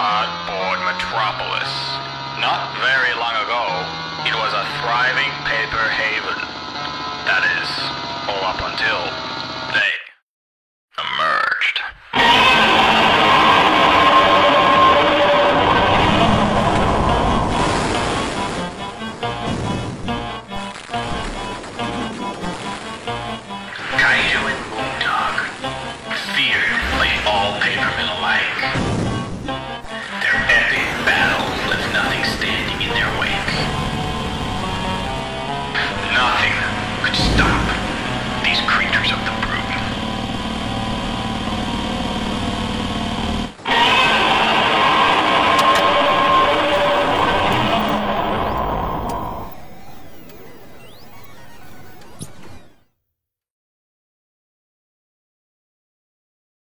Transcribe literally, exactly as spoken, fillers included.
cardboard metropolis. Not very long ago, it was a thriving paper haven. That is, all up until they emerged. KAIJU and Moondog, feared by all